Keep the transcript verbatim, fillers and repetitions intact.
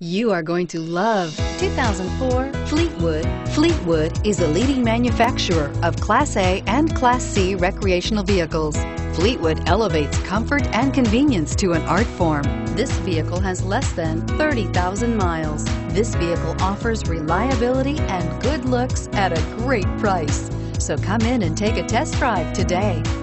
You are going to love two thousand four Fleetwood. Fleetwood is a leading manufacturer of Class A and Class C recreational vehicles. Fleetwood elevates comfort and convenience to an art form. This vehicle has less than thirty thousand miles. This vehicle offers reliability and good looks at a great price. So come in and take a test drive today.